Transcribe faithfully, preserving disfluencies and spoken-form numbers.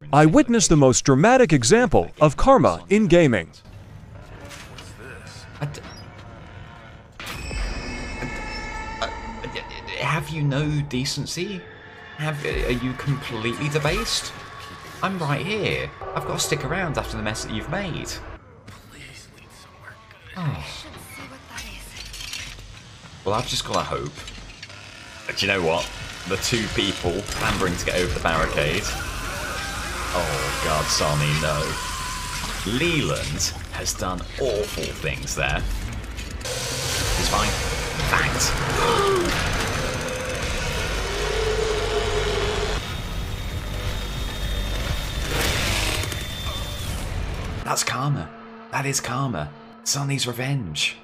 I witnessed the most dramatic example of karma in gaming. I d I d have you no decency? Have, are you completely debased? I'm right here. I've got to stick around after the mess that you've made. Oh. Well, I've just got to hope. But you know what? The two people clambering to get over the barricade. Oh god, Sonny, no. Leland has done awful things there. He's fine. Fact. That's karma. That is karma. Sonny's revenge.